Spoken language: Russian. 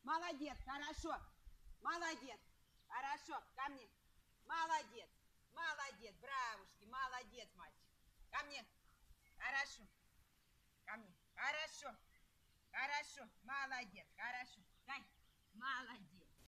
Молодец, хорошо. Молодец. Хорошо, ко мне. Молодец. Молодец, бравушки, молодец, мальчик. Ко мне. Хорошо. Ко мне. Хорошо. Хорошо. Молодец. Хорошо. Дай. Молодец.